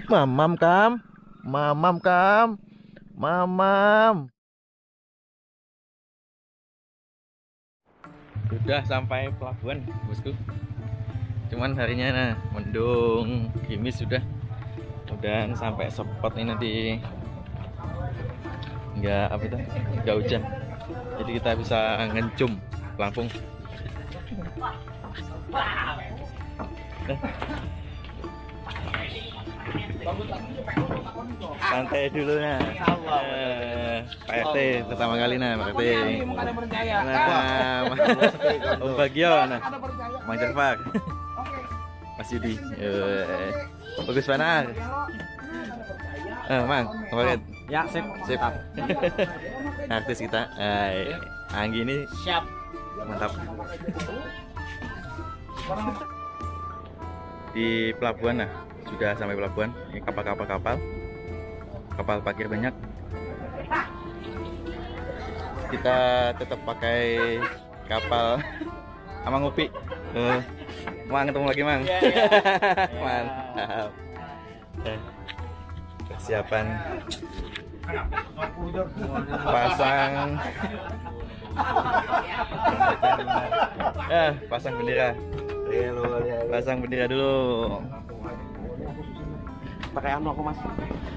Mamam kam, mamam kam, mamam. Sudah sampai pelabuhan, bosku. Cuman harinya nah mendung, gerimis sudah. Udah sampai spot ini nanti nggak apa itu, nggak hujan. Jadi kita bisa ngencum pelampung. Santai dulu nah. Pak RT pertama kali nah, Pak RT. Nah, Om Bagio nah. Mang Jarfak. Mas Yudi. Bagus benar. Mang, kemarin. Ya, sip. Sip. Artis kita. Anggi ini Siap. mantap. Di pelabuhan nah, sudah sampai pelabuhan. Ini kapal parkir banyak. Kita tetap pakai kapal sama ngopi. Mang, ketemu lagi Mang. Mantap. Persiapan pasang pasang bendera. Pasang bendera dulu. Pakai anu aku, Mas.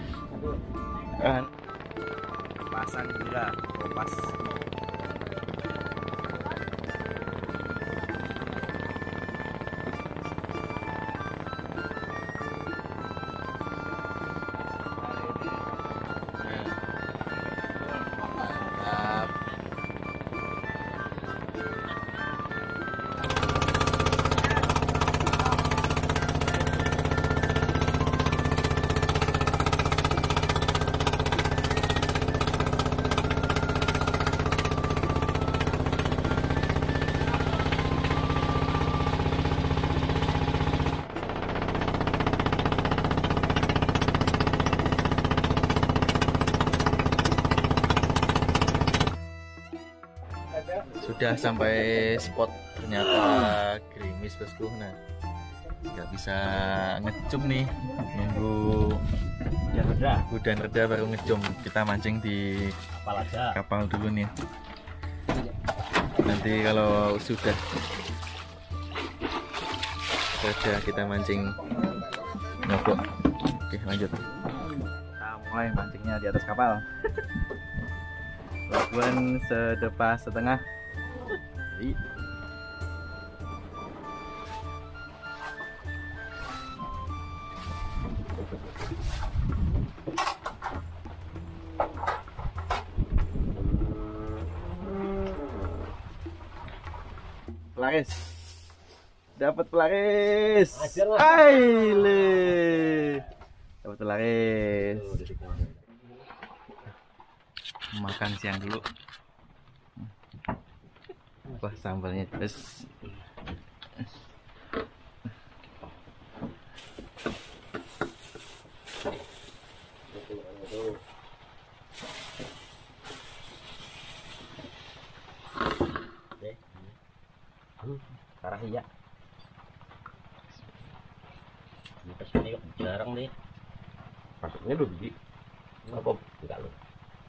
Pasang bendera, kompas. Sudah sampai spot, ternyata gerimis bosku. Nah, nggak bisa ngecum nih, nunggu hujan reda baru ngecum. Kita mancing di kapal dulu nih. Nanti kalau sudah reda kita mancing nyogok. Oke, lanjut. Kita mulai mancingnya di atas kapal. Pelabuhan sedepas setengah. Pelaris, dapat pelaris. Aile, dapat pelaris. Makan siang dulu. Wah, sambalnya terus. Parah iya. Ini kesini kok jarang nih. Masuknya 2 biji. Apa? Enggak loh.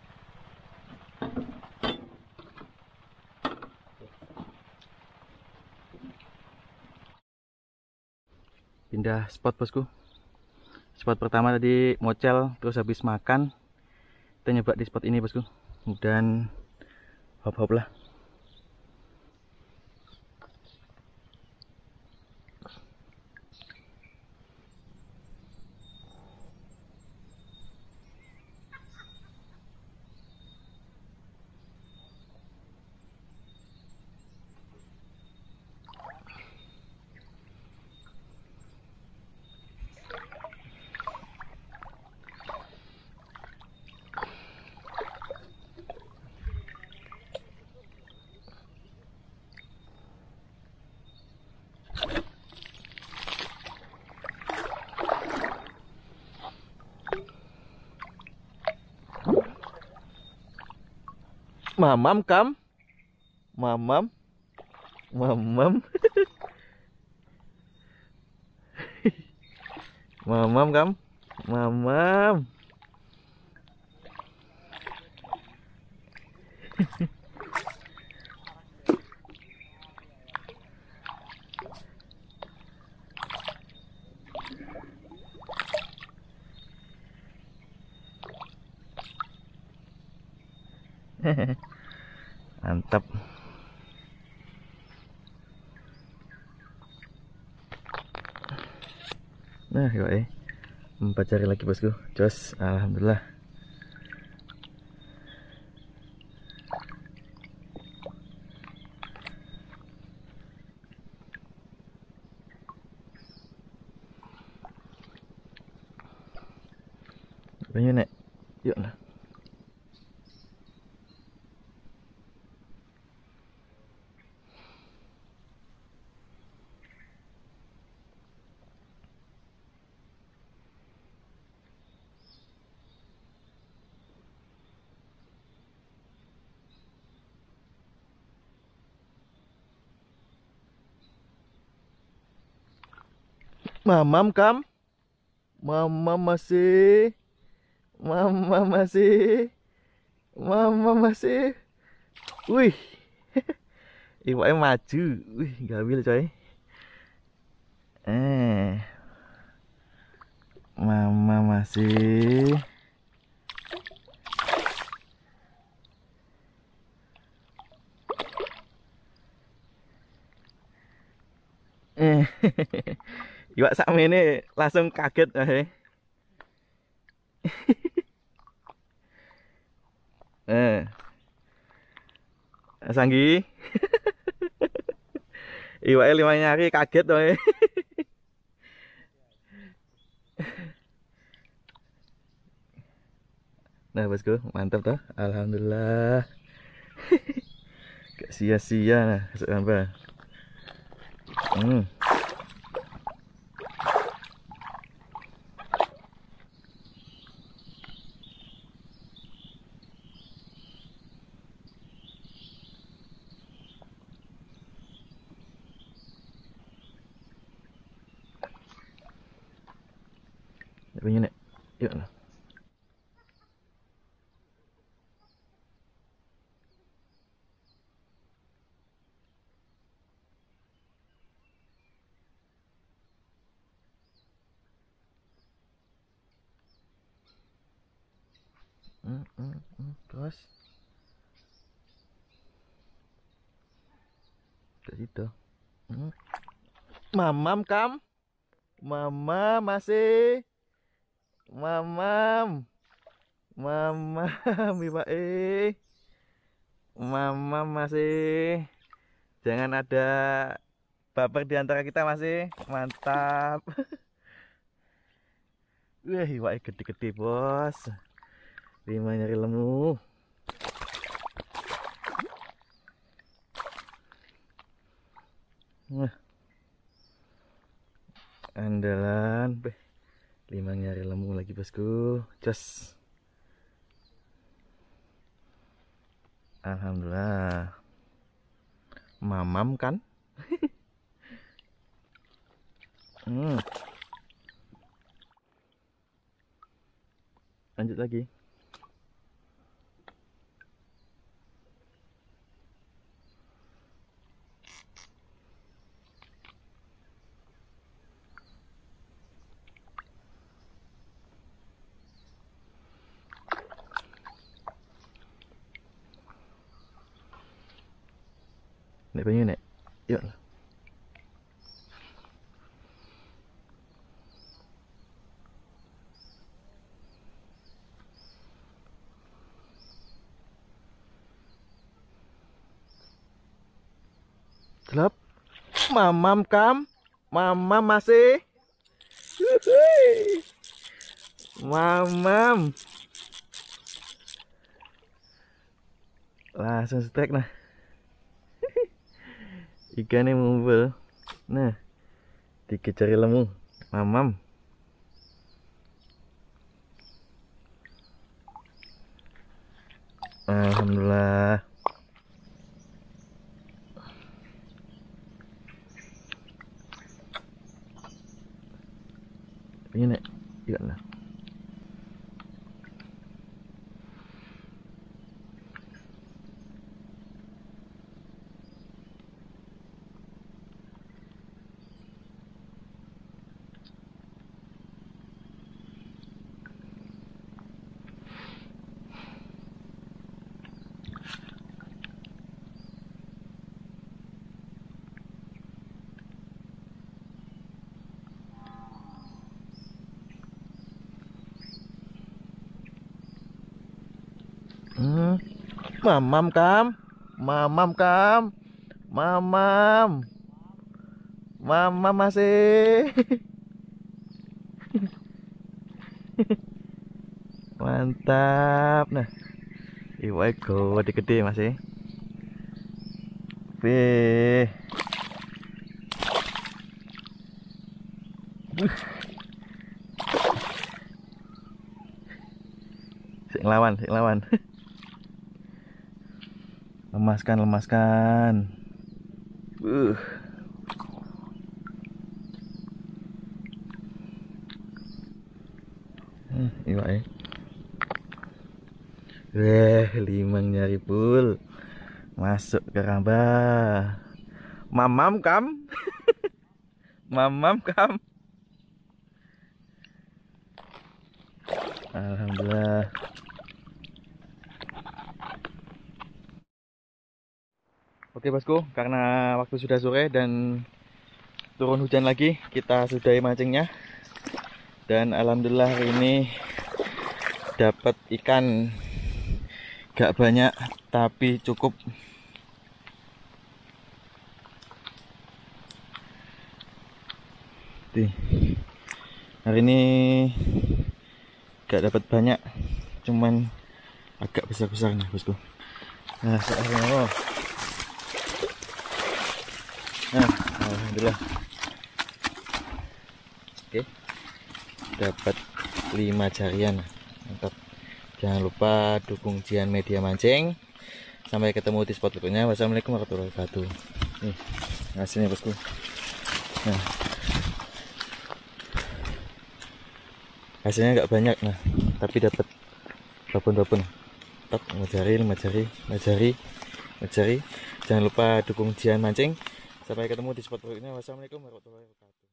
Pindah spot bosku. Spot pertama tadi mocel, terus habis makan kita nyoba di spot ini bosku. Dan hop-hop lah. Mamam kam, mamam, mamam, mamam kam. Mamam. Mantap. Nah, yuk 4 jari lagi bosku. Jos, alhamdulillah. Banyak nek. Yuk lah. Mamam kam. Mamam masih. Mamam masih. Mamam masih. Wih. Iwaknya maju. Wih, gabil coy. Mama masih. Iwak sama ini langsung kaget. Sanggi. Iwaknya 5 nyari kaget tuh. Nah bosku, mantap tuh. Alhamdulillah. Gak sia-sia nah, sampai. Punya nek. Yuk lah. Terus ke situ. Mamam kam. Mama masih. Mamam. Mamam iba Mamam masih. Jangan ada baper di antara kita masih. Mantap. Wah, iwak gede-gede bos. 5 nyari lemu. Nah, andalan 5 nyari lemu lagi bosku. Jos. Alhamdulillah. Mamam kan. Lanjut lagi. Nek banyu nek. Yuk lah. Gelap. Mamam kam. Mamam masih. Mamam. Langsung strike nah. Ikannya ngumpul. Nah, 3 jari lemu. Mamam. Alhamdulillah. Ini nek, iya lah. Mamam kam, mamam kam, mamam, mamam masih. Mantap. Nah, iwak gede-gede masih. Wih. Sik nglawan, sik nglawan. Lemaskan, lemaskan. Iwak. Limang nyari pul. Masuk ke rambah. Mamam kam. Mamam kam. Alhamdulillah. Oke bosku, karena waktu sudah sore dan turun hujan lagi, kita sudahi mancingnya. Dan alhamdulillah hari ini dapat ikan gak banyak tapi cukup. Hari ini gak dapat banyak, cuman agak besar-besar nih bosku. Nah, alhamdulillah. Oke, dapat 5 jarian. Mantap. Jangan lupa dukung Jian Media Mancing. Sampai ketemu di spot berikutnya. Wassalamualaikum warahmatullahi wabarakatuh. Nih hasilnya bosku. Nah, hasilnya nggak banyak, nah tapi dapat babon-babon. Top, 5 jari. Jangan lupa dukung Jian Mancing. Sampai ketemu di spot berikutnya. Wassalamualaikum warahmatullahi wabarakatuh.